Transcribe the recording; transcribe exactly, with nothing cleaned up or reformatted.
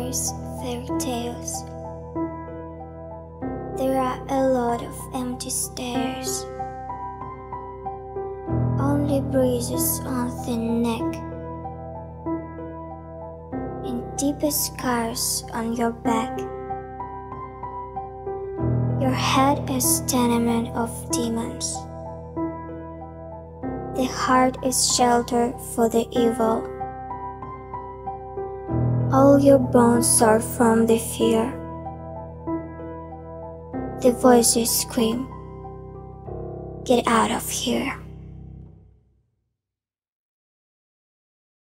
nightmares, fairy tales. There are a lot of empty stairs, only bruises on thin neck, and deepest scars on your back. Your head is tenement of demons. The heart is shelter for the evil. All your bones are from the fear. The voices scream, "Get out of here."